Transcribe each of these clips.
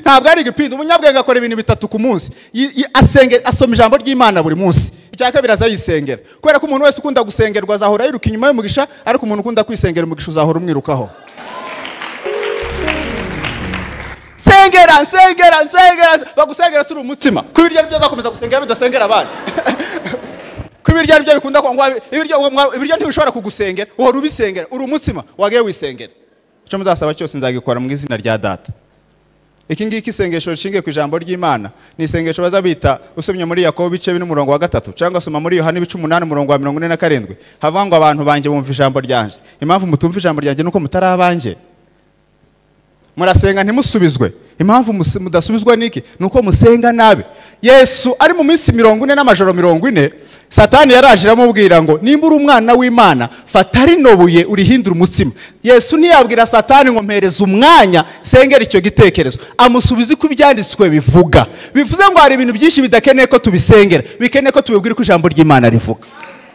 ntabwo ari igipindu. Umunyabwenge akora ibintu bitatu ku munsi. Asoma ijambo ry'Imana buri munsi. Icya kabiri azayisengera, kubera ko umuntu wese ukunda gusengerwa azahora yiruka inyuma y'umugisha, ariko umuntu ukunda kwisengera umugisha uzahora umwirukaho. Sengera bagusengera suri umutima. Kubirya ari byo zakomeza gusengera bidasengera abandi. Kubirya ari byo bikunda kwangwa ibiryo ntibishobora kugusengera, uhora ubisengera uri umutima wagiye wisengera. Icyo muzasaba cyose nzagikora mu izina rya Data. Iki ngiki isengesho rishingiye ku ijambo ry'Imana ni isengesho bazabita usomye muri Yakobo bice 4:3 cyangwa soma muri Yohana 8:47 havuga ngo abantu banje bumva ijambo ryanje. Impamvu mutumva ijambo ryanje nuko mutari abanje. Murasenga ntimusubizwe. Impamvu mudasubizwa niki nuko musenga nabi. Yesu ari mu minsi 40 n'amajoro 40, Satani yaraje aramubwira ngo nimba uri umwana w'Imana fata rino buye urihindura umutsima. Yesu ntiyabwira Satani ngo mpereza umwanya sengera icyo gitekerezo, amusubiza ko ibyanditswe bivuga. Bivuze ngo hari ibintu byinshi bidakeneye ko tubisengera, bikeneye ko tubibwira ko ijambo ry'Imana rivuga.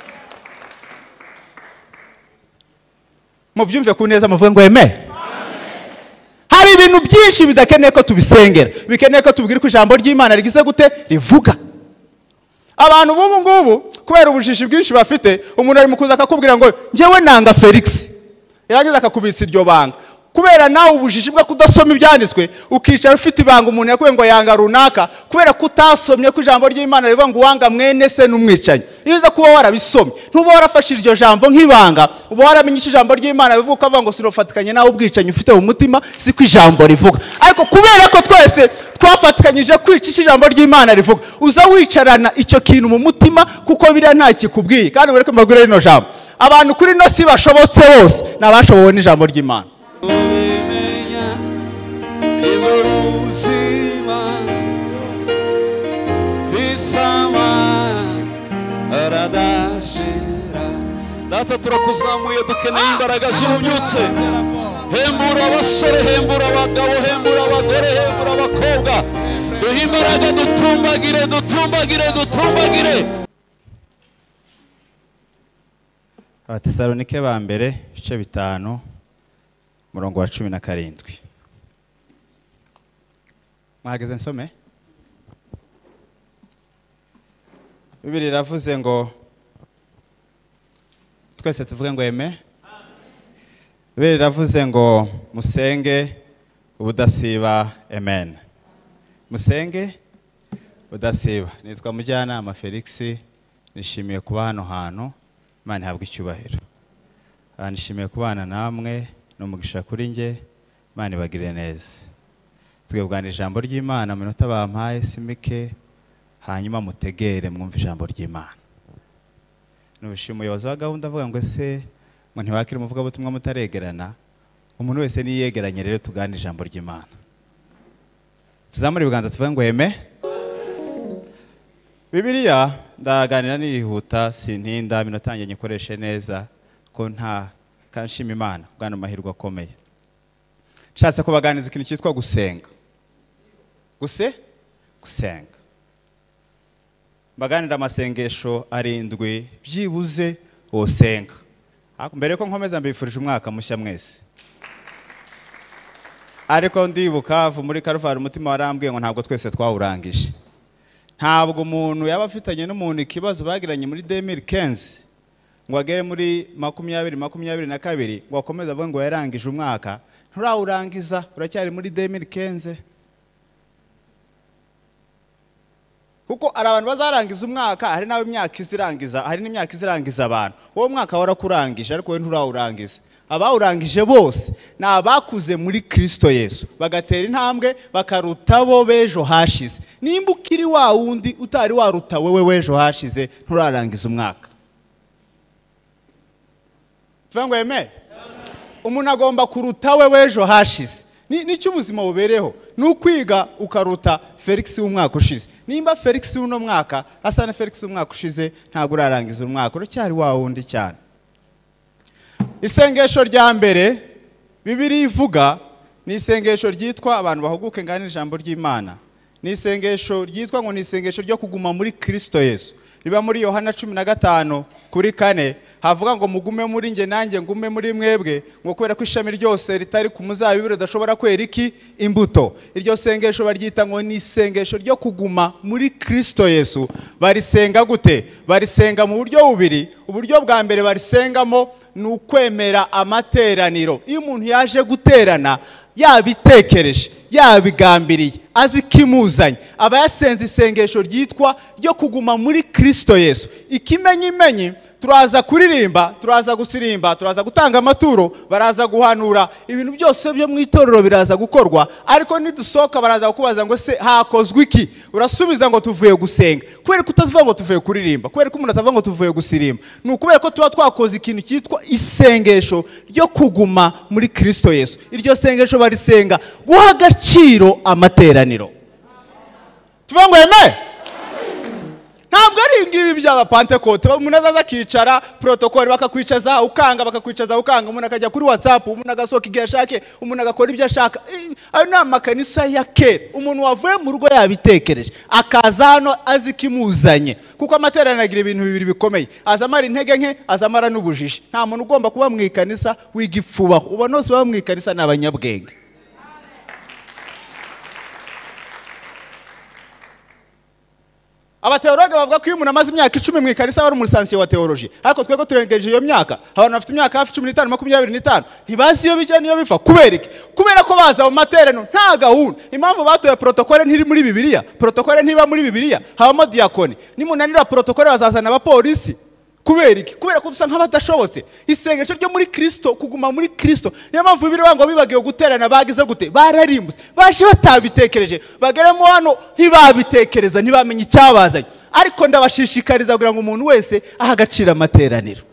Mubyumve ku neza muvuge ngo amen. Hari ibintu byinshi bidakeneye ko tubisengera, bikeneye ko tubwira ko ijambo ry'Imana rigize gute rivuga. Abantu bubu ngubu kubera ubujiji bwinshi bafite, umuntu ari mukuza akakubwira ngo njewe nanga Felix, yarangiza akakubitsa iryo banga. Kubera nawe ubujiji bwo kudasoma ibyanditswe, ukicara ufite ibanga umuntu yakuye ngo yanga runaka, kubera kutasomye ko ijambo ry'Imana rivuga ngo wanga mwene se n'umwicanyi. Iza kuba warabisomye, ntuba warafashije iryo jambo nk'ibanga, uba waramenyisha ijambo ry'Imana bivuga ukavuga ngo sirofatikanye nawe ubwicanyi ufite mu mutima, si ko ijambo rivuga. Ariko kubera ko twese twafatikanyije kwicisha ijambo ry'Imana rivuga, uza wicarana icyo kintu mu mutima kuko biriya nta kikubwiye. Kandi ureke mbagure rino jambo, abantu kuri no si bashobotse bose nabashobowe n'ijambo ry'Imana. Ubimenya ibuzima visama aradashira. Data turakuzamuye dukeneye imbaraga z'ububyutse. Hembura abasore, hembura abagabo, hembura abagore, hembura abakobwa. Duhe imbaraga dutumbagire. Abatesalonike ba mbere ibice 5 murongo wa 17. Mwageze nsome. Bibiri iravuze ngo twese tuvuge ngo amen. Bibiri iravuze ngo musenge ubudasiba, amen. Musenge udasiba. Nitwa Mujyanama Felix, nishimiye kuba hano hantu. Imana ihabwe icyubahiro. Nishimiye kubana namwe n'umugisha kuri nge. Imana ibagire neza. Twebwana ijambo ry'Imana minota bampaye simike, hanyuma mutegere mwumva ijambo ry'Imana. Nushima umuyobozi wa gahunda avuga ngo ese ngo ntiwakira umuvuga butumwa mutaregerana. Umuntu wese niyegeranye rero tugana ijambo ry'Imana. Tuzamura ibiganza tuvuge ngo amen. Bibiliya ndaganira nihuta sintinda minatangiye nyikoreshe neza ko nta kanshima Imana bwana mahirwe akomeye. Nshatse kubaganiza ikintu cyitwa gusenga. Gusenga. Baganira amasengesho 7 byibuze wosenga. Mbere ko nkomeza mbifurije umwaka mushya mwese. Ariko ndibuka muri Karuvali umutima warambwiye ngo ntabwo twese twawurangije. Ntabwo umuntu yaba afitanye n'umuntu ikibazo bagiranye muri 2015 ngo agere muri 2022 ngo akomeza avuga ngo yarangije umwaka, nturawurangiza uracyari muri 2015. Kuko ari abantu bazarangiza umwaka, hari nawe imyaka izirangiza, hari n'imyaka izirangiza abantu. Uwo mwaka warakurangije ariko we nturawurangiza. Abawurangije bose ni abakuze muri Kristo Yesu, bagatera intambwe bakaruta bo bejo hashize. Nimba ukiri wa wundi utari waruta wewe wejo hashize, nturarangiza umwaka. Tuvuga amen. Umuntu agomba kuruta we wejo hashize. Nicyo ubuzima bubereho, n'ukwiga ukaruta Felix w'umwaka ushize. Nimba Felix w'uno mwaka asa na Felix w'umwaka ushize, ntabwo urarangiza umwaka, uracyari wa wundi cyane. Isengesho rya mbere Bibiri ivuga ni isengesho ryitwa abantu bahuguke ngana ijambo ry'Imana. Ni isengesho ryitwa ngo ni isengesho ryo kuguma muri Kristo Yesu. riba muri Yohana 15:4 havuga ngo mugume muri nge nanjye ngume muri mwebwe, ngo kubera ko ishami ryose ritari ku muzabibu ridashobora kwera iki imbuto. Iryo sengesho baryita ngo ni isengesho ryo kuguma muri Kristo Yesu. Barisenga gute? Barisenga mu buryo bubiri. Uburyo bwa mbere barisengamo ni ukwemera amateraniro. Iyo umuntu yaje guterana yabitekereje, yabigambiriye, azi kimuzanye, aba yasenze isengesho ryitwa ryo kuguma muri Kristo Yesu. Ikimenyimenyi turaza kuririmba, turaza gusirimba, turaza gutanga amaturo, baraza guhanura, ibintu byose byo mu itorero biraza gukorwa, ariko nidusohoka baraza kukubaza ngo se hakozwe iki? Urasubiza ngo tuvuye gusenga. Kubera ko utavuga ngo tuvuye kuririmba, kubera ko umuntu atavuga ngo tuvuye gusirimba, ni ukubera ko tuba twakoze ikintu cyitwa isengesho ryo kuguma muri Kristo Yesu. Iryo sengesho barisenga guha agaciro amateraniro. Tuvuga ngo amen. Ntabwo ari ngibi by'aba Pentecote, umuntu azaza akicara protocol bakakwicaza ukanga, umuntu akajya kuri WhatsApp, umuntu agasohoka igihe ashake, umuntu agakora ibyo ashaka. Ayo ni amakanisa ya kera. Umuntu wavuye mu rugo yabitekereje akaza hano azi kimuzanye, kuko amateraniro agira ibintu bibiri bikomeye: azamara intege nke, azamara n'ubujiji. Nta muntu ugomba kuba mu ikanisa wigipfubaho. Ubona bose baba mu ikanisa n'abanyabwenge. Abateologe bavuga ko iyo umuntu amaze imyaka 10 mu ikanisa wari umusansiye wa teoloji, ariko twego turengeje iyo myaka. Abantu bafite imyaka hafi 15 25 ntibazi iyo bijya niyo bifa. Kubera iki? Kubera ko baza mu materaniro nta gahunda. Impamvu batoye protokole ntiri muri Bibiliya, protokole ntiba muri Bibiliya, habamo diakoni. Nimunanira protokole bazazana abapolisi. Kubera iki? Kubera ko dusa nk'abadashobotse. Isengesho ryo muri Kristo, kuguma muri Kristo. Niyo mpamvu Bibiliya ngo bibagiwe guterana bagize gute? Bararimbutse. Baje batabitekereje. Bageremo hano ntibabitekereza, ntibamenye icyabazanye. Ariko ndabashishikariza kugira ngo umuntu wese aha agaciro amateraniro.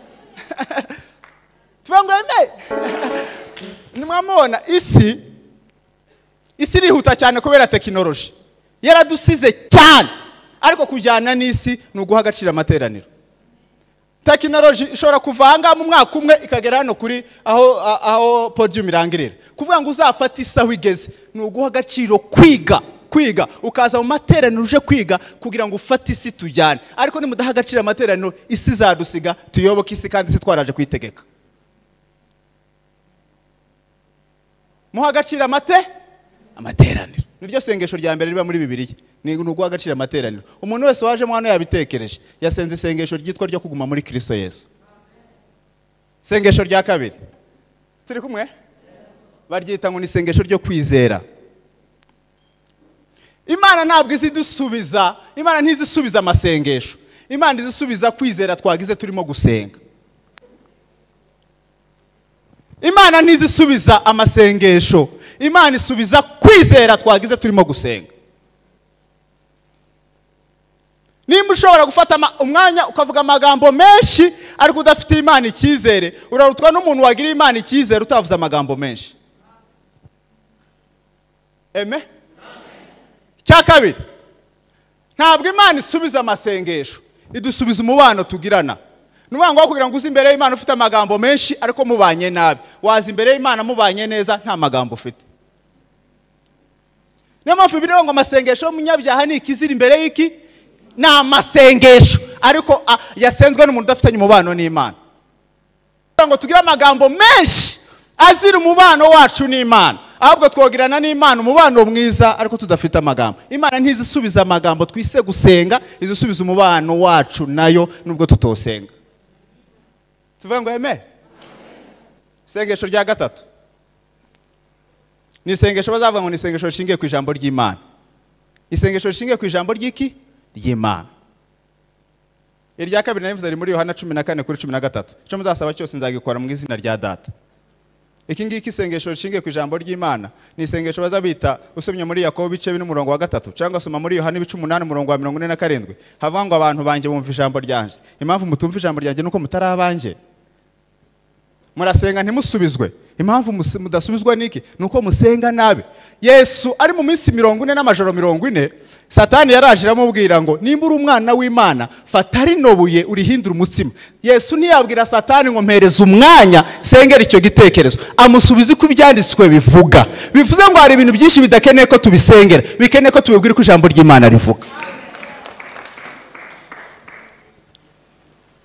Tuvuga eme. Nimwamubona isi irihuta cyane kubera tekinoloji. Yaradusize cyane. Ariko kujyana n'isi ni uguha agaciro amateraniro. Tekinoloji ishobora kuvanga mu mwaka umwe ikagera hano kuri aho podium irangirira. Kuvuga ngo uzafata isaho igeze ni uguha agaciro kwiga ukaza mu materaniro uje kwiga kugira ngo ufate isi tujyane. Ariko nimudaha agaciro amateraniro isi zadusiga tuyoboka isi kandi isi twaraje kwitegeka. Muha agaciro amateraniro. Niryo sengesho rya mbere riba muri Bibiliya. Ni uguha agaciro amateraniro. Umuntu wese waje mu hano yabitekereje, yasenze isengesho ryitwa ryo kuguma muri Kristo Yesu. Sengesho rya kabiri, turi kumwe? Baryita ngo ni isengesho ryo kwizera. Imana ntabwo izidusubiza, Imana ntizisubiza amasengesho. Imana izisubiza kwizera twagize turimo gusenga. Imana ntizisubiza amasengesho. Imana isubiza kwizera twagize turimo gusenga. Nimba ushobora gufata umwanya ukavuga amagambo menshi ariko udafite Imana icyizere, urarutwa n'umuntu wagira Imana icyizere utavuze amagambo menshi. Amen. Cya kabiri, ntabwo Imana isubiza amasengesho, idusubiza umubano tugirana. Nuvuga ngo kugira ngo uzi imbere y'Imana ufite amagambo menshi ariko mubanye nabi, wazi imbere y'Imana mubanye neza nta magambo ufite. Niyo mpamvu biriho ngo amasengesho y'umunyabyaha ni ikizira imbere y'iki? Ni amasengesho ariko yasenzwe n'umuntu udafitanye umubano n'Imana. Ngo tugire amagambo menshi azira umubano wacu n'Imana, ahubwo twogirana n'Imana umubano mwiza ariko tudafite amagambo. Imana ntizisubiza amagambo twise gusenga, izisubiza umubano wacu nayo nubwo tutosenga. Tuvuga ngo amen. Sengesho rya gatatu ni isengesho bazavuga ngo ni isengesho rishingiye ku ijambo ry'Imana. Isengesho rishingiye ku ijambo ry'iki? Ry'Imana. Irya kabiri navuze ari muri Yohana 14:13. Cyo muzasaba cyose nzagikora mu izina rya Data. Iki ngiki isengesho rishingiye ku ijambo ry'Imana ni isengesho bazabita usomye muri Yakobo bice 1:3 cyangwa soma muri Yohana 8:47. Havuga ngo abantu banje bumva ijambo ryanje. Impamvu mutumva ijambo ryanje nuko mutari abanje. Murasenga ntimusubizwe. Impamvu mudasubizwa niki? Nuko musenga nabi. Yesu ari mu minsi 40 n'amajoro 40, Satani yaraje aramubwira ngo nimba uri umwana w'Imana fata rino buye urihindura umutsima. Yesu ntiyabwira Satani ngo mpereza umwanya sengera icyo gitekerezo, amusubiza ko ibyanditswe bivuga. Bivuze ngo hari ibintu byinshi bidakeneye ko tubisengera, bikeneye ko tubibwira ko ijambo ry'Imana rivuga.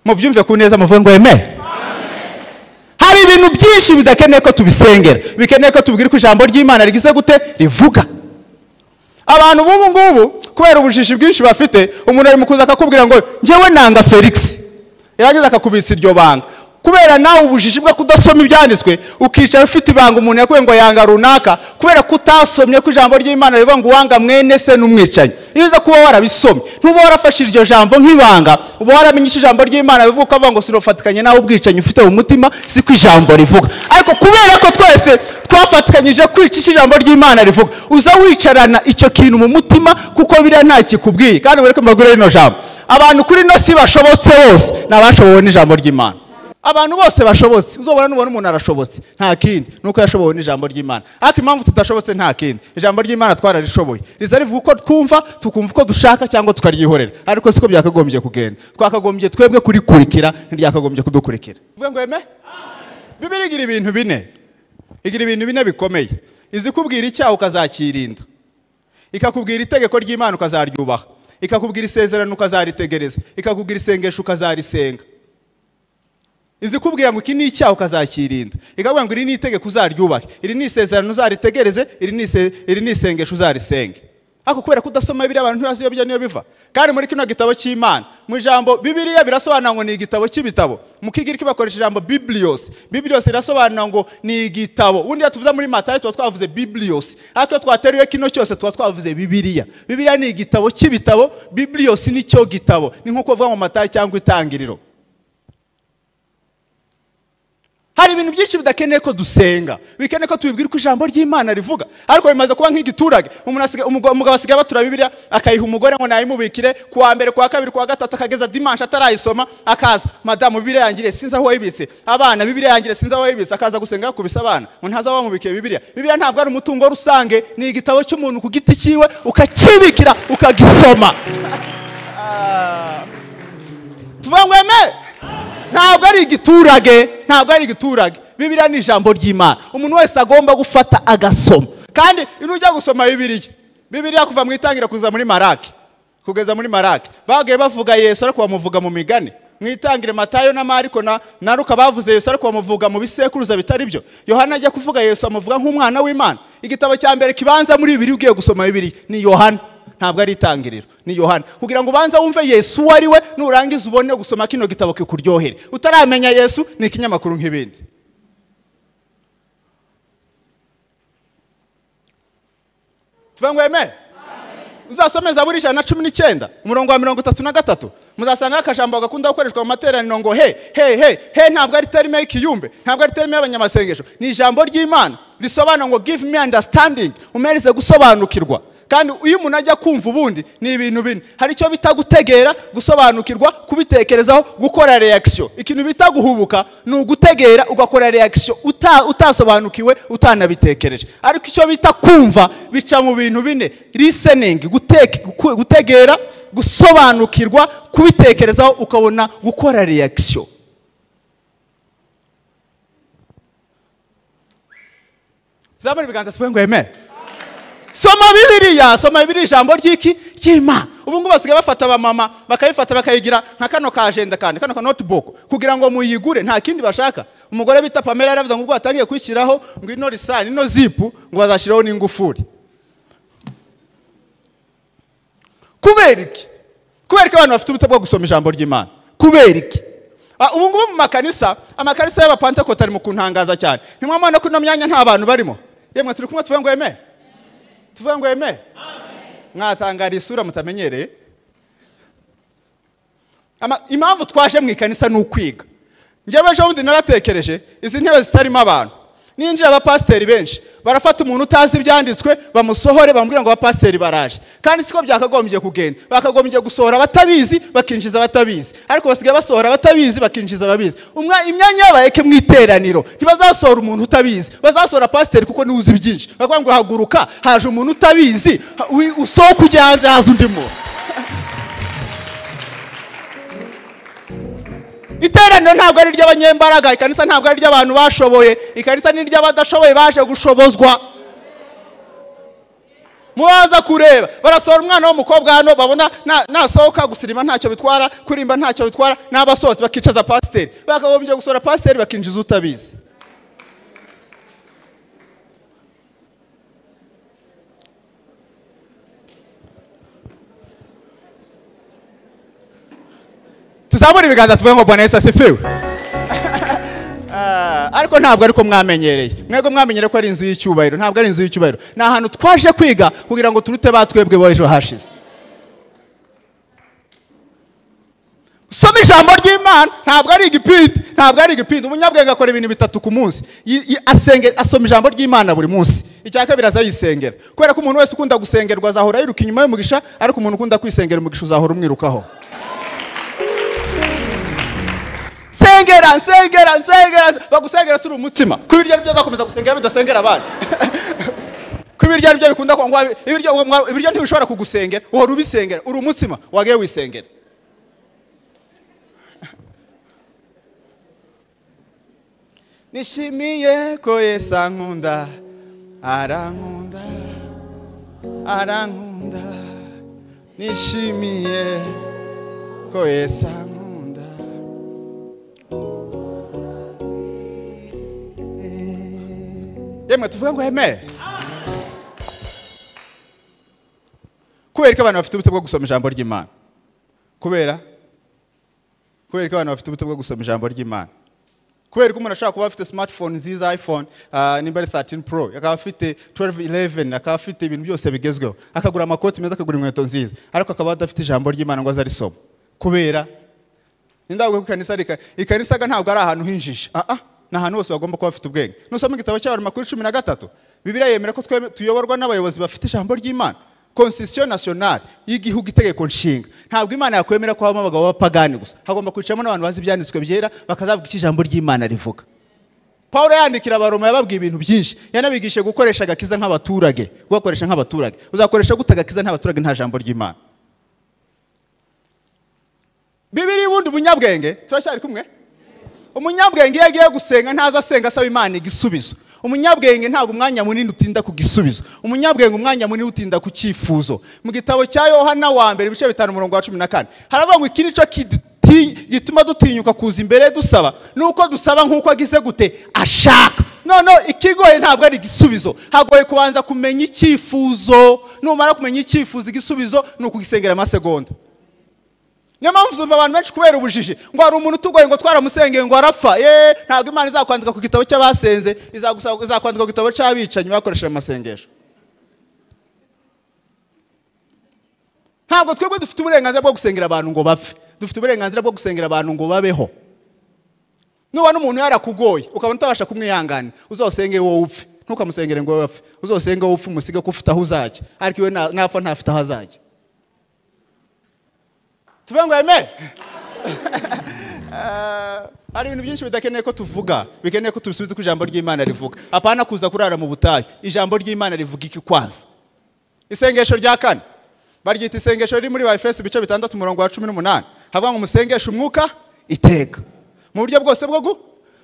mubyumve ku neza muvuge ngo amen. Hari ibintu byinshi bidakeneye ko tubisengera, bikeneye ko tubwira ko ijambo ry'Imana rigize gute rivuga. Abantu bubu ngubu kubera ubujiji bwinshi bafite, umuntu ari mukuza akakubwira ngo njyewe nanga Felix, yarangiza akakubitsa iryo banga. Kubera nawe ubujiji bwo kudasoma ibyanditswe, ukicara ufite ibanga umuntu yakubwiye ngo yanga runaka, kubera kutasomye ko ijambo ry'Imana rivuga ngo wanga mwene se n'umwicanyi. Iyo uza kuba warabisomye, ntuba warafashe iryo jambo nk'ibanga, uba waramenyesha ijambo ry'Imana bivuga ko avuga ngo sirofatikanye nawe ubwicanyi ufite mu mutima, siko ijambo rivuga. Ariko kubera ko twese twafatikanyije kwicisha ijambo ry'Imana rivuga, uza wicarana icyo kintu mu mutima kuko biriya nta kikubwiye. Kandi mureke mbagure rino jambo, abantu kuri no si bashobotse bose nabashobowe n'ijambo ry'Imana. Abantu bose bashobotse, uzobona nubona umuntu arashobotse nta kindi nuko yashobowe n'ijambo ry'Imana. Ariko impamvu tudashobotse nta kindi, ijambo ry'Imana twararishoboye, riza rivuga uko twumva, tukumva uko dushaka cyangwa tukaryihorera. Ariko siko byakagombye kugenda, twakagombye twebwe kurikurikira, ntiryakagombye kudukurikira. Uvuga ngo amen. Bibiliya igira ibintu bine, igira ibintu bine bikomeye. Izi kubwira icyaha ukazakirinda, ikakubwira itegeko ry'Imana ukazaryubaha, ikakubwira isezerano ukazaritegereza, ikakubwira isengesho ukazarisenga. Izi kubwira ngo iki ni icyaha ukazakirinda, ikabwira ngo iri ni itegeko uzaryubahe, iri ni isezerano uzaritegereze, iri ni isengesho uzarisenge. Ariko kubera kudasoma Bibiliya abantu ntibazi iyo bijya niyo biva. Kandi muri kino gitabo cy'Imana, mu ijambo Bibiliya birasobanura ngo ni igitabo cy'ibitabo. Mu Kigiriki bakoresha ijambo biblios. Biblios irasobanura ngo ni igitabo. Ubundi yatuvuza muri Matayo tuba twavuze biblios. Ariko twateruye kino cyose tuba twavuze Bibiliya. Bibiliya ni igitabo cy'ibitabo, biblios ni cyo gitabo. Ni nkuko uvuga mu Matayo cyangwa Itangiriro. Hari ibintu byinshi bidakeneye ko dusenga, bikeneye ko tubibwira ko ijambo ry'Imana rivuga. Ariko bimaze kuba nk'igiturage, umugabo asigaye batura Bibiliya akayiha umugore ngo nayimubikire kuwa mbere kuwa kabiri kuwa gatatu, akageza dimanche atarayisoma, akaza madamu Bibiliya yangire sinza aho wayibitse, abana Bibiliya yangire sinza aho wayibitse, akaza gusenga kubisa abana ngo ntaza bamubikiye Bibiliya. Bibiliya ntabwo ari umutungo rusange, ni igitabo cy'umuntu ku giti cyiwe, ukakibikira ukagisoma. Tuvuga ngo amen. Ntabwo ari igiturage, ntabwo ari igiturage. Bibiliya ni ijambo ry'Imana, umuntu wese agomba gufata agasoma. Kandi inujya gusoma Bibiliya kuva mu Itangira kuza muri Maraki, kugeza muri Maraki, bagiye bavuga Yesu ariko bamuvuga mu migani. Mu Itangire Matayo na Mariko na Luka bavuze Yesu ariko bamuvuga mu bisekuruza bitari byo. Yohana ajya kuvuga Yesu amuvuga nk'umwana w'Imana. Igitabo cya mbere kibanza muri Bibiliya ugiye gusoma Bibiliya ni Yohana, ntabwo ari Itangiriro, ni Yohana. Kugira ngo ubanze wumve Yesu wari we, nurangiza ubone gusoma kino gitabo kikuryohere. Utaramenya Yesu ni ikinyamakuru nk'ibindi. Tuvuga ngo amen. Uzasomeza buri 119 umurongo wa 33, muzasanga akajambo gakunda gukoreshwa mu materaniro ngo he ntabwo ari terime y'ikiyumbe, ntabwo ari terime y'abanyamasengesho, ni ijambo ry'Imana risobanura ngo give me understanding, umereze gusobanukirwa. Kandi uyu umuntu ajya kumva ubundi ni ibintu bine. Hari icyo bita gutegera, gusobanukirwa, kubitekerezaho, gukora reaction. Ikintu bita guhubuka ni ugutegera ugakora reaction utasobanukiwe utanabitekereje. Ariko icyo bita kumva bica mu bintu bine: listening, gutegera, gusobanukirwa, kubitekerezaho, ukabona gukora reaction. Zamuri biganza tuvuge ngo amen. Soma Bibiliya ijambo ry'iki cy'Imana. Ubu ngo basigaye bafata abamama bakayifata bakayigira nka kano ka agenda, kandi kano ka notebook kugira ngo muyigure, nta kindi bashaka. Umugore bita Pamela yaravuze ngo ubwo atangiye kwishyiraho ngo ino risani ino zipu ngo bazashiraho n'ingufuri. Kubera iki abantu bafite ubute bwo gusoma ijambo ry'Imana? Kubera iki? Ubu ngubu mu amakanisa y'abapantekote ari mu kuntangaza cyane. Ntimwamana ko ino myanya nta bantu barimo. Yemwe turi kumwe tuvuga ngo amen. Tuvuga ngo amen. Mwatangara isura mutamenyereye. Impamvu twaje mu ikanisa ni ukwiga. Njyewe ejo bundi naratekereje izi ntebe zitarimo abantu. Ninjira abapasiteri benshi barafata umuntu utazi ibyanditswe bamusohore bamubwira ngo abapasiteri baraje. Kandi siko byakagombye kugenda. Bakagombye gusohora abatabizi bakinjiza abatabizi. Ariko basigaye basohora abatabizi bakinjiza ababizi. Imyanya yabayeke mu iteraniro ntibazasohora umuntu utabizi, bazasohora pasiteri kuko niwe uzi byinshi. Bakubwira ngo haguruka, haje umuntu utabizi, usohoka ujya hanze, haza undi muntu. Iteraniro ntabwo ari ry'abanyembaraga, ikanisa ntabwo ari ry'abantu bashoboye, ikanisa ni ry'abadashoboye baje gushobozwa. mubaza kureba barasohora umwana w'umukobwa hano babona nasohoka gusirima ntacyo bitwara kurimba ntacyo bitwara n'abasohotse bakicaza pasiteri bakagombye gusohora pasiteri bakinjiza utabizi. Tuzamura ibiganza tuvuge ngo Bwana Yesu asifiwe. Ariko ntabwo ariko mwamenyereye. Mwego mwamenyere ko ari inzu y'icyubahiro, ntabwo ari inzu y'icyubahiro. Ni ahantu twaje kwiga kugira ngo turute batwebwe bo ejo hashize. Soma ijambo ry'Imana, ntabwo ari igipindi, ntabwo ari igipindi. Umunyabwenge akora ibintu bitatu ku munsi. Asoma ijambo ry'Imana buri munsi. Icya kabiri azayisengera. Kubera ko umuntu wese ukunda gusengerwa azahora yiruka inyuma y'umugisha, ariko umuntu ukunda kwisengera umugisha uzahora umwirukaho. Sengera bagusengera suri umutima. Kubirya ari byo zakomeza gusengera bidasengera abantu. Kubirya ari byo bikunda ko ibiryo ntibishobora kugusengera, uhora ubisengera, uri umutima wagiye wisengera. Nishimiye ko Yesu ankunda, arankunda, arankunda. Nishimiye ko Yesu ankunda. Yemwe tuvuga ngo hemere. Kubera ko abantu bafite ubute bwo gusoma ijambo ry'Imana. Kubera ko abantu bafite ubute bwo gusoma ijambo ry'Imana. Kubera ko umuntu ashaka kuba afite smartphone nziza, iPhone nimba 13 Pro, akaba afite 12, akaba afite ibintu byose bigezweho, akagura amakoti meza, akagura inkweto nziza, ariko akaba adafite ijambo ry'Imana ngo azarisoma. Kubera nindavuga ko ikanisa ntabwo ari ahantu hinjije. Ni ahantu hose bagomba kuba bafite ubwenge. Nusoma igitabo cy'Amakuru 13, Bibiliya yemera ko tuyoborwa n'abayobozi bafite ijambo ry'Imana. Constitution nationale y'igihugu, itegeko nshinga. Ntabwo Imana yakwemera ko habamo abagabo b'apagani gusa. Hagomba kwicamo n'abantu bazi ibyanditswe byera bakazavuga icyo ijambo ry'Imana rivuga. Paulo yandikira Abaroma yababwiye ibintu byinshi. Yanabigishije gukoresha agakiza nk'abaturage. Gukoresha nk'abaturage. Uzakoresha gute agakiza nk'abaturage nta jambo ry'Imana? Bibiliya ubundi umunyabwenge, turacyari kumwe? Umunyabwenge iyo agiye gusenga ntaza asenga asaba Imana igisubizo. Umunyabwenge ntabwo umwanya munini utinda ku gisubizo. Umunyabwenge umwanya munini utinda ku cyifuzo. Mu gitabo cya Yohana wa mbere ibice 5:14 haravuga ngo iki nico gituma dutinyuka kuza imbere dusaba, nuko dusaba nkuko agize gute ashaka. None ikigoye ntabwo ari igisubizo, hagoye kubanza kumenya icyifuzo. Numara kumenya icyifuzo, igisubizo nuko gisengera amasegonda. Niyo mpamvu uzumva abantu benshi kubera ubujiji ngo hari umuntu utugoye ngo twaramusengeye ngo arapfa. Ntabwo Imana izakwandika ku gitabo cy'abasenze, izakwandika ku gitabo cy'abicanyi bakoresheje amasengesho. Ntabwo twebwe dufite uburenganzira bwo gusengera abantu ngo bapfe, dufite uburenganzira bwo gusengera abantu ngo babeho. Nubona umuntu yarakugoye ukabona utabasha kumwihangana, uzosenge wowe upfe, ntukamusengere ngo bapfe. Uzosenge wowe upfe umusige ko ufite aho uzajya, ariko iwe napfa ntafite aho azajya. Tuvuga ngo amen. Hari ibintu byinshi bidakeneye ko tuvuga, bikeneye ko tubisubiza ku ijambo ry'Imana rivuga. Apana kuza kurara mu butayu. Ijambo ry'Imana rivuga iki kwanza? Isengesho rya kane baryita isengesho riri muri EV.Felix bice 6:18. Havuga ngo umusengesho umwuka iteka mu buryo bwose bwo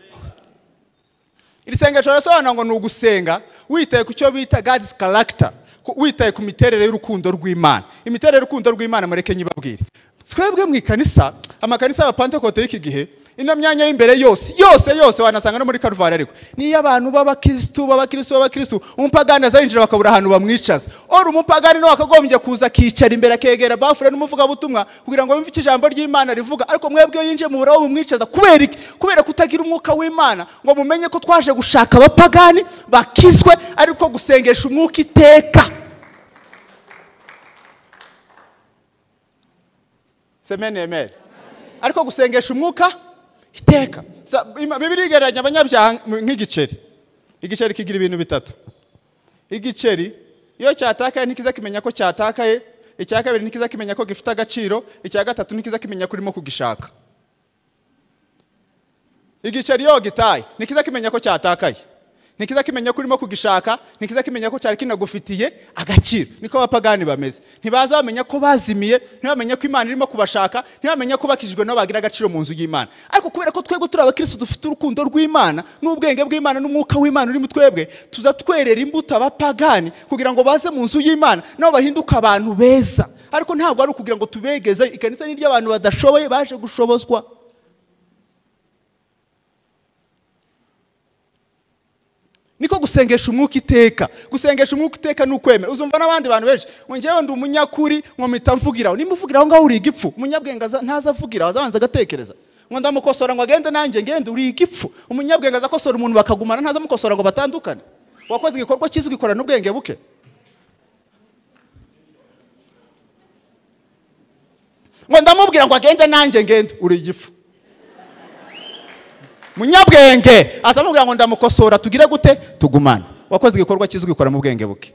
iri sengesho rasobanura ngo ni ugusenga witaye ku cyo bita God's character, witaye ku miterere y'urukundo rw'Imana. Imiterere y'urukundo rw'Imana mureke nyibabwire. Twebwe mu ikanisa, amakanisa y'abapantekote y'iki gihe, ino myanya y'imbere yose wanasanga no muri Karuvali, ariko niyo abantu b'abakristo umupagani azayinjira bakabura ahantu bamwicaza. Ora umupagani no akagombye kuza kicara imbere akegera bafure n'umuvuga butumwa kugira ngo yumve ijambo ry'Imana rivuga, ariko mwebwe yinjiye mu buraho bumwicaza. Kubera iki? Kubera kutagira umwuka w'Imana ngo mumenye ko twaje gushaka abapagani bakizwe, ariko gusengesha umwuka iteka. Semene amen. Ariko gusengesha umwuka iteka. Bibiliya igereranya abanyabyaha nk'igiceri. Igiceri kigira ibintu bitatu. Igiceri iyo cyatakaye ntikiza kimenya ko cyatakaye, icya kabiri ntikiza kimenya ko gifite agaciro, icya gatatu ntikiza kimenya ko urimo kugishaka. Igiceri yo gitaye ntikiza kimenya ko cyatakaye, ntikiza kimenya ko urimo kugishaka, ntikiza kimenya ko cyari kinagufitiye agaciro. Niko abapagani bameze, ntibaza bamenya ko bazimiye, ntibamenya ko Imana irimo kubashaka, ntibamenya ko bakijijwe no bagira agaciro mu nzu y'Imana. Ariko kubera ko twebwe turi abakristo dufite urukundo rw'Imana n'ubwenge bw'Imana n'umwuka w'Imana uri mu twebwe, tuza twerera imbuto abapagani kugira ngo baze mu nzu y'Imana nabo bahinduka abantu beza. Ariko ntabwo ari ukugira ngo tubegeze, ikanisa ni ry'abantu badashoboye baje gushobozwa. Niko gusengesha umwuka iteka. Gusengesha umwuka iteka ni ukwemera. Uzumva n'abandi bantu benshi ngo njyewe ndi umunyakuri ngo mpita mvugiraho. Nimba uvugiraho ngaho uri igipfu. Umunyabwenge ntaza avugiraho, azabanza agatekereza. Ngo ndamukosora ngo agende nanjye ngende, uri igipfu. Umunyabwenge azakosora umuntu bakagumana, ntaza mukosora ngo batandukane. Wakoze igikorwa cyiza ugikora n'ubwenge buke. Ngo ndamubwira ngo agende nanjye ngende, uri igipfu. Munyabwenge azamubwira ngo ndamukosora tugire gute, tugumana. Wakoze igikorwa cyiza ugikora mu bwenge buke.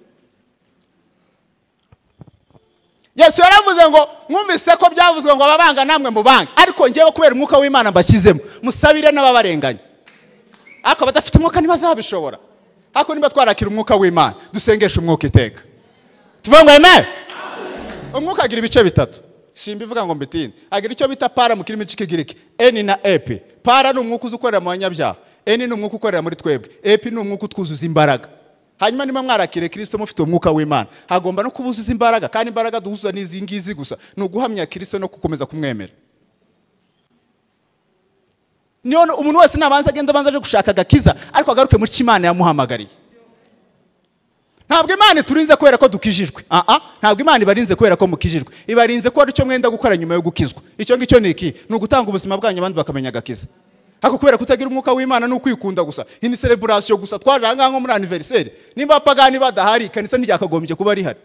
Yesu yaravuze ngo mwumvise ko byavuzwe ngo ababanga namwe mubange, ariko ngewe kubera umwuka w'Imana mbashyizemo musabire n'ababarenganya. Ariko badafite umwuka ntibazabishobora. Ariko niba twarakira umwuka w'Imana dusengesha umwuka iteka. Tuvuga ngo amen. Umwuka agira ibice bitatu. Simbivuga ngo mbitine. Agira icyo bita para mu kirimi cy'Ikigiriki, N na EP. Para ni umwuka uzukorera mu banyabyaha, N ni umwuka ukorera muri twebwe, EP ni umwuka utwuzuza imbaraga. Hanyuma niba mwarakire Kristo mufite umwuka w'Imana, hagomba no kubuzuza imbaraga, kandi imbaraga duhuza n'izi ngizi gusa ni uguhamya Kristo no gukomeza kumwemera. Niyo umuntu wese nabanza agenda banza gushaka agakiza, ariko agaruke muri Imana yamuhamagariye. Ntabwo Imana turinze kubera ko dukijijwe. Ntabwo Imana ibarinze kubera ko mukijijwe. Ibarinze ko ari cyo mwenda gukora nyuma yo gukizwa. Icyo ngicyo ni iki? Ni ugutanga ubuzima bwanyu abandi bakamenya agakiza. Ariko kubera kutagira umwuka w'Imana no kwikunda gusa, iyi ni celebration gusa, twaje aha nko muri anniversaire. Nimba apagani badahari, kanisa ntiryakagombye kuba rihari.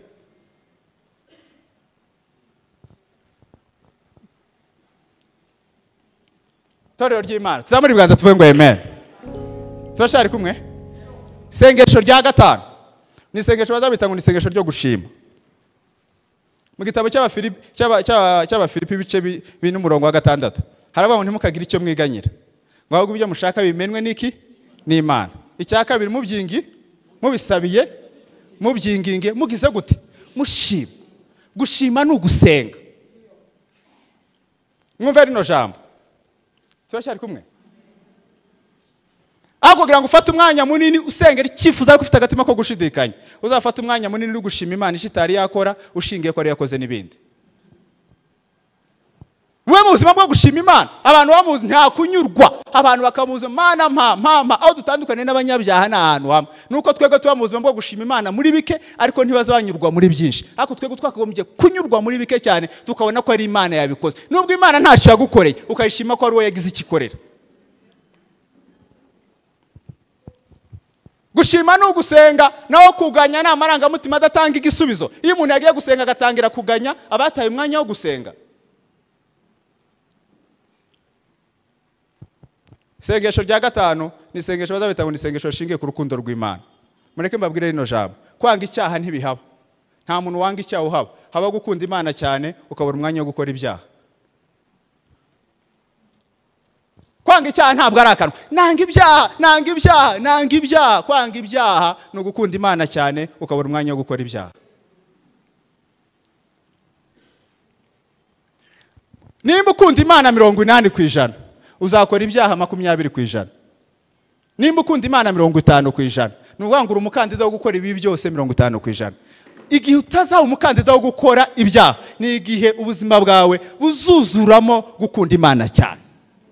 Torero ry'Imana, tuzamuri ibiganza tuvuge ngo amen. Turashari kumwe? Sengesho rya gatanu. Ni isengesho bazabita ngo ni isengesho ryo gushima. Mu gitabo cy'Abafilipi ibice bine umurongo wa 6 haravuga ngo ntimukagira icyo mwiganyira, ngo ahubwo ibyo mushaka bimenwe n'iki? N'Imana. Icya kabiri mubisabiye mubyinginge mugize gute? Mushima. Gushima ni ugusenga. Mwumve rino jambo. Turashari kumwe? Kugira ngo ufate umwanya munini usengera icyifuzo ariko ufite agatima ko gushidikanya, uzafata umwanya munini uri gushima Imana ishitari yakora, ushingiye ko ari yakoze n'ibindi. Mwe mu buzima bwo gushima Imana, abantu bamuzi nta kunyurwa, abantu bakamuza Mana mpa aho dutandukane n'abanyabyaha n'ahantu hamwe. Nuko twego tuba mu buzima bwo gushima Imana muri bike, ariko ntibazanyurwa muri byinshi. Ariko twego twakagombye kunyurwa muri bike cyane, tukabona ko ari Imana yabikoze. Nubwo Imana ntacyo yagukoreye, ukayishima ko ari we yagize ikikorera. Gushima ni ugusenga, naho kuganya ni amarangamutima adatanga igisubizo. Iyo umuntu yagiye gusenga agatangira kuganya, abataye umwanya wo gusenga. Isengesho rya gatanu ni isengesho bazabita ngo ni isengesho rishingiye ku rukundo rw'Imana. Mureke mbabwire rino jambo, kwanga icyaha ntibihaba. Nta muntu wanga icyaha uhaba. Haba gukunda Imana cyane ukabura umwanya wo gukora ibyaha. Kwanga icyaha ntabwo ari akanwa. Nanga ibyaha. Kwanga ibyaha ni ugukunda Imana cyane ukabura umwanya wo gukora ibyaha. Nimba ukunda Imana 80%, uzakora ibyaha 20%. Nimba ukunda Imana 50%, ni uvangura umukandida wo gukora ibi byose 50%. Igihe utazaba umukandida wo gukora ibyaha, ni igihe ubuzima bwawe buzuzuramo gukunda Imana cyane.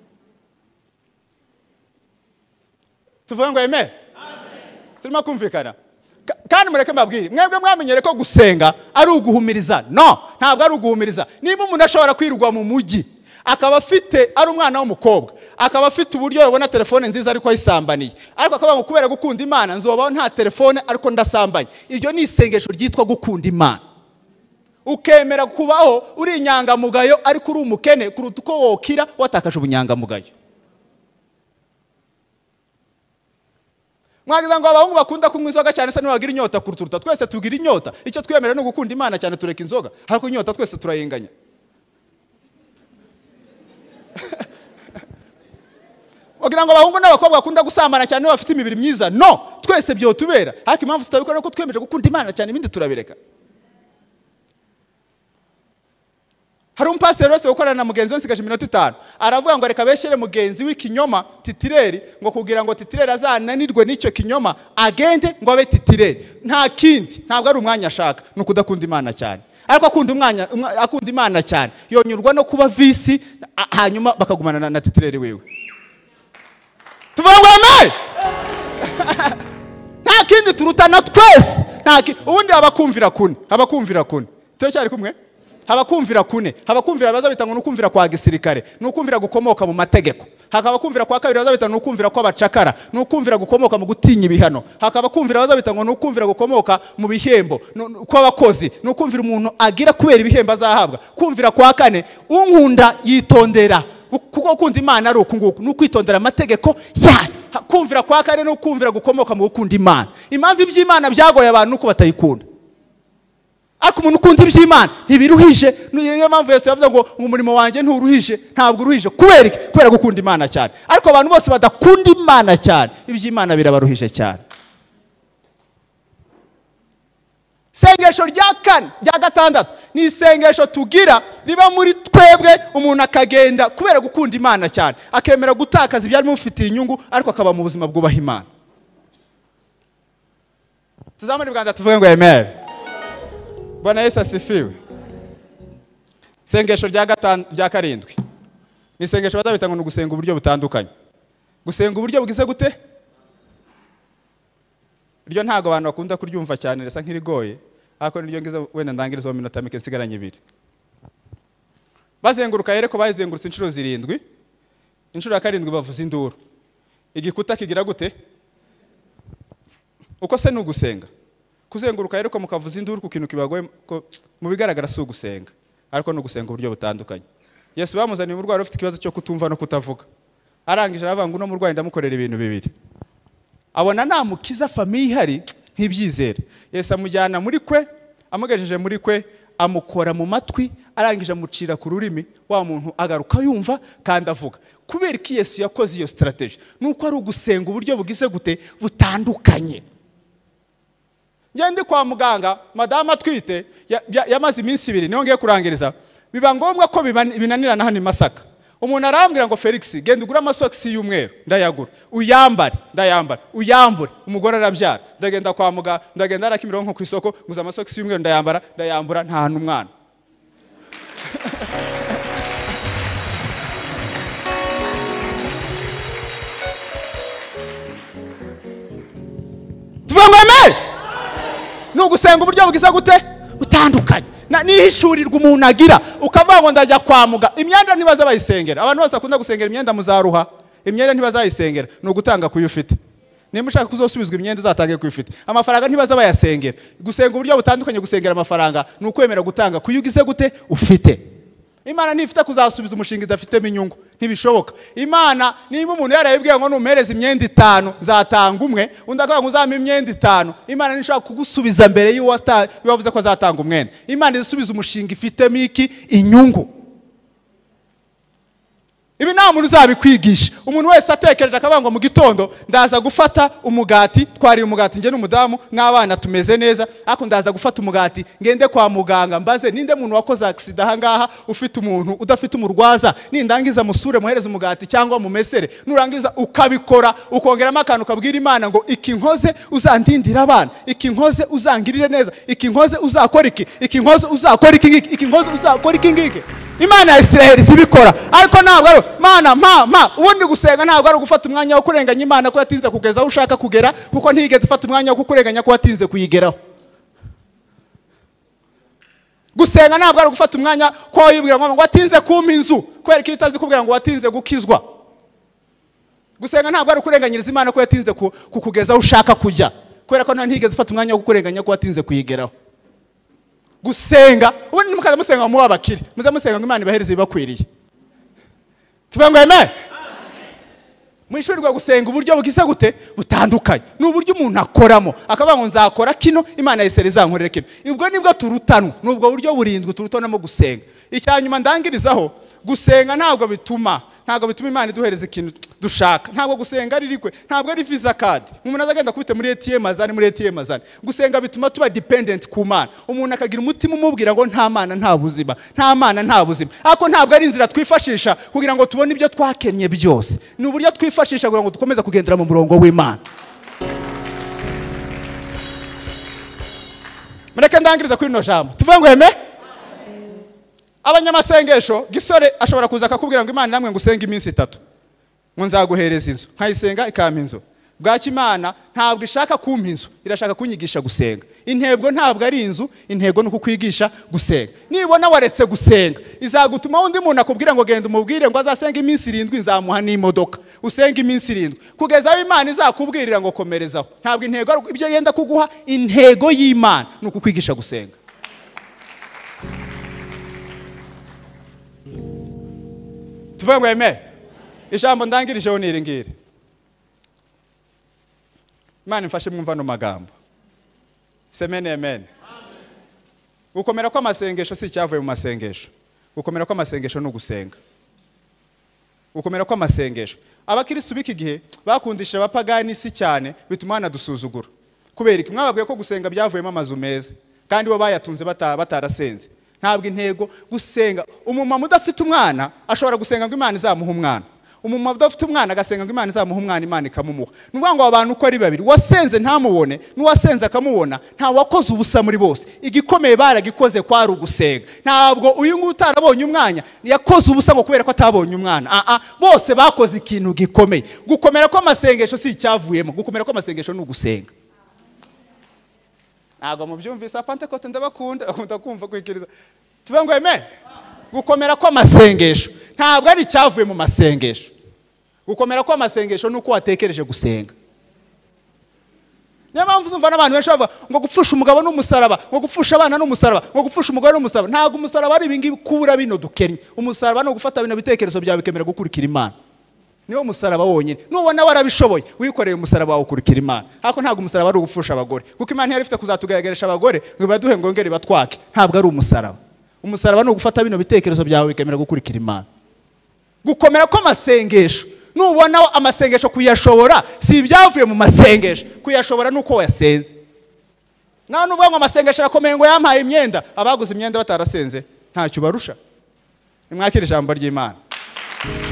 Tuvuga ngo amen. Turimo kumvikana. Kandi mureke mbabwire, mwebwe mwamenyere ko gusenga ari uguhumiriza. No, ntabwo ari uguhumiriza. Niba umuntu ashobora kwirwa mu mujyi, akaba afite ari umwana w'umukobwa, akaba afite uburyo yabona telefone nziza ariko ayisambaniye, ariko akaba ngo kubera gukunda Imana nzobaho nta telefone ariko ndasambanye. Iryo ni isengesho ryitwa gukunda Imana. Ukemera kubaho uri inyangamugayo ariko uri umukene kuruta uko wokira watakaje ubunyangamugayo. Mwagize ngo abahungu bakunda kunywa inzoga cyane se nibagira inyota kuruturuta. Twese tugira inyota. Icyo twemera no gukunda Imana cyane tureka inzoga. Ariko inyota twese turayenganya. wagira ngo abahungu n'abakobwa bakunda gusambana cyane bafite imibiri myiza. No, twese byo tubera. Ariko impamvu tutabikora ko twemeje gukunda Imana cyane ibindi turabireka. Hari umupasiteri wese ukorana na mugenzi we nsigaje iminota 5 aravuga ngo reka beshyere mugenzi w'ikinyoma titireri ngo kugira ngo titireri azananirwe n'icyo kinyoma agende ngo abe titireri. Nta kindi, ntabwo ari umwanya ashaka, no kudakunda Imana cyane. Ariko akunda Imana cyane yonyurwa no kuba visi hanyuma bakagumana na titireri wewe. Tuvuga ngo amen. Nta kindi turutana twese. Ubundi abakumvira kune. Turacyari kumwe? Habakumvira kune. Habakumvira baza bitanga n'ukumvira kwa gisirikare, n'ukumvira gukomoka mu mategeko. Hakaba kumvira kwa kabiri baza bitanga n'ukumvira kwa bacakara, n'ukumvira gukomoka mu gutinya ibihano. Hakaba kumvira baza bitanga n'ukumvira gukomoka mu bihembo, kw'abakozi, n'ukumvira umuntu agira kubera ibihembo azahabwa. Kumvira kwa kane, unkunda yitondera. Kuko ukunda Imana ari ukunguku, n'ukwitondera amategeko yayo. Kumvira kwa kane n'ukumvira gukomoka mu gukunda Imana. Impamvu iby'Imana byagoye abantu nuko batayikunda. Ariko umuntu ukunda iby'Imana ntibiruhije. Niyo mpamvu Yesu yavuze ngo umurimo wanjye nturuhije, ntabwo uruhije. Kubera gukunda Imana cyane. Ariko abantu bose badakunda Imana cyane, iby'Imana birabaruhije cyane. Sengesho rya 4 rya 6 ni isengesho tugira riba muri twebwe, umuntu akagenda kubera gukunda Imana cyane, akemera gutakaza ibyari mufitiye inyungu, ariko akaba mu buzima bwubaha Imana. Tuzamuri Rwanda tuvuge ngo amen. Bwana Yesu asifiwe. Sengesho rya 7 ni sengesho badabitanga no gusenga uburyo butandukanye. Gusenga uburyo bugise gute? Iryo ntago abantu bakunda kuryumva cyane, resa nk'irigoye, ariko niryo ngize wenda ndangiriza mu minota mike nsigaranye 2. Bazenguruka yereko bazengurutse inshuro 7. Inshuro ya 7 bavuza induru. Igikuta kigira gute? Uko se n'ugusenga. Kuzenguruka yereko mukavuza induru ku kintu kibagoye mu bigaragara si ugusenga, ariko no gusenga uburyo butandukanye. Yesu bamuzaniye umurwayi ufite ikibazo cyo kutumva no kutavuga. Arangije aravanga uno murwayi ndamukorera ibintu 2. Abona namukiza famiye ihari nk'ibyizere. Yesu amujyana muri kwe, amugejeje muri kwe, amukora mu matwi, arangije amucira ku rurimi, wa muntu agaruka yumva kandi avuga. Kubera ko Yesu yakoze iyo strategy, nuko ari ugusenga uburyo bugise gute butandukanye. Ngende kwa muganga, madama atwite yamaze iminsi 2 niyo ngiye kurangiriza. Biba ngombwa ko binanirana hano Masaka. Umuntu arambwira ngo Felix genda ugura amasokisi y'umweru, ndayagura. Uyambare, ndayambara. Uyambure, umugore arabyara. Ndagenda kwa muganga, ndagenda arakimironko ku isoko, nguza amasokisi y'umweru ndayambura nta n'umwana. Tuvangame! Nugusenga uburyo bwiza gute butandukanye. Nihishurirwa umuntu agira, ukavuga ngo ndajya kwa muga. Imyenda ntibaza bayisengera. Abantu bose akunda gusengera imyenda muzaruha. Imyenda ntibazayisengera, no gutanga kuyufite. Nimba ushaka kuzosubizwa imyenda uzatange kuyufite. Amafaranga ntibaza bayasengera. Gusenga uburyo butandukanye, gusengera amafaranga nukwemera gutanga kuyugize gute ufite. Imana ntifite kuzasubiza umushinga idafitemo inyungu, ntibishoboka. Imana niba umuntu yarayibwiye ngo numereze imyenda 5 zatanga umwe, undi akavuga ngo uzampa imyenda 5, Imana nishaka kugusubiza mbere y'uwavuze ko azatanga umwenda. Imana isubiza umushinga ifitemo iki inyungu. Ibi nta muntu uzabikwigisha. Umuntu wese atekereje akavuga ngo mu gitondo ndaza gufata umugati, twari umugati nge n'umudamu n'abana tumeze neza, ariko ndaza gufata umugati ngende kwa muganga mbaze ninde muntu wakoze accident ahangaha, ufite umuntu udafite umurwaza, nindangiza musure muhereze umugati cyangwa mumesere, nurangiza ukabikora ukongeramo akantu kabwira Imana ngo iki nkoze uzandindira abana, iki nkoze uzangirire neza, iki nkoze uzakora iki, iki nkoze uzakora iki, iki nkoze uzakora iki ngiki. Imana ya Israeli zibikora, ariko ntabwo ari Mana ubundi gusenga ntabwo ari gufata umwanya wo kurenganya Imana ko yatinze kugeza aho ushaka kugera, kuko ntigeze ufata umwanya wo kurenganya ko watinze kuyigeraho. Gusenga ntabwo ari gufata umwanya ko wibwira ngo watinze kumpa inzu, kubera ko itazi kubwira ngo watinze gukizwa. Gusenga ntabwo ari kurenganyiriza Imana ko yatinze kukugeza aho ushaka kujya, kubera ko ntigeze ufata umwanya wo kurenganya ko watinze kuyigeraho. Gusenga ubundi mukaza musenga mu babakiri, muze musenga ngo Imana ibahereze bibakwiriye. Tuvuga ngo amen. Mwishurirwa gusenga uburyo bugisa gute butandukanye. N'uburyo umuntu akoramo, akavuga ngo nzakora kino, Imana yesere izankorera kino. Ubwo nibwo turutanwa, nubwo buryo burindwi turutonamo gusenga. Icyanyuma ndangirizaho, gusenga ntabwo bituma Imana iduhereza ikintu dushaka. Ntabwo gusenga ari rikwe, ntabwo ari visa card umuntu azagenda kubite muri ATM azane. Gusenga bituma tuba dependent ku Mana. Umuntu akagira umutima umubwira ngo nta Mana nta buzima, nta Mana nta buzima. Ariko ntabwo ari inzira twifashisha kugira ngo tubone ibyo twakennye byose. Ni uburyo twifashisha kugira ngo dukomeze kugendera mu murongo w'Imana. Mureke ndangiriza kuri no jambo. Tuvuge ngo heme abanyamasengesho. Gisore ashobora kuza akakubwira ngo Imana namwe ngusenga iminsi 3 ngo nzaguhereza inzu, nkayisenga ikampa inzu. Bwaki Imana ntabwo ishaka kumpa inzu, irashaka kunyigisha gusenga. Intego ntabwo ari inzu, intego nuko kwigisha gusenga. Nibona waretse gusenga izagutuma undi muntu akubwira ngo genda umubwire ngo azasenga iminsi 7 nzamuha n'imodoka. Usenga iminsi 7 kugeza aho Imana izakubwirira ngo komerezaho. Ntabwo intego ibyo yenda kuguha, intego y'Imana nuko kwigisha gusenga. Tuvuge ngo eme ijambo ndangirijeho niringire. Imana imfashe mwumva no magambo. Semene amen. Gukomera kwa masengesho si cyavuye mu masengesho. Gukomera kwa masengesho no gusenga. Gukomera kwa masengesho. Abakristo biki gihe bakundisha abapagani si cyane bituma banadusuzugura. Kubera iki mwababwiye ko gusenga byavuyemo amazu meza kandi bo bayatunze batarasenze. Ntabwo intego gusenga. Umumama udafite umwana ashobora gusenga ngo Imana izamuha umwana. Umumama udafite umwana agasenga ngo Imana izamuha umwana, Imana ikamumuha. Nuvuga ngo abantu uko ari babiri, wasenze ntamubone n'uwasenze akamubona, nta wakoze ubusa muri bose. Igikomeye baragikoze kwari ugusenga. Ntabwo uyu nguyu utarabonye umwanya yakoze ubusa ngo kubera ko atabonye umwana. Bose bakoze ikintu gikomeye. Gukomera kwa masengesho si cyavuyemo. Gukomera kwa masengesho ni ugusenga. Ntabwo mubyumvise Pentecote ndabakunda, akunda kumva kwikiriza. Tuvuge ngo eme gukomera kwa masengesho ntabwo ari cyavuye mu masengesho. Gukomera kwa masengesho nuko watekereje gusenga. Niyo mpamvu uzumva n'abantu benshi bavuga ngo gupfusha umugabo n'umusaraba, ngo gupfusha abana n'umusaraba, ngo gupfusha umugore n'umusaraba. Ntabwo umusaraba ari ibingibi kubura bino dukennye. Umusaraba no gufata bino bitekerezo byawe bikemera gukurikira Imana. Niyo musaraba wonyine. Nubona warabishoboye wikoreye umusaraba wawe ukurikira Imana. Hako ntabwo umusaraba ari ugupfusha abagore. Kuko Imana yari ifite kuzatugaragarisha abagore ngo baduhe ngongere batwake. Ntabwo ari umusaraba. Umusaraba no gufata bino bitekerezo byawe bikemera gukurikira Imana. Gukomera kwa masengesho. Nubona amasengesho kuyashobora si ibyavuye mu masengesho. Kuyashobora nuko wasenze. Naho nuvuga ngo amasengesho arakomeye ngo yampaye imyenda, abaguze imyenda batarasenze ntacyo barusha. Nimwakire ijambo ry'Imana.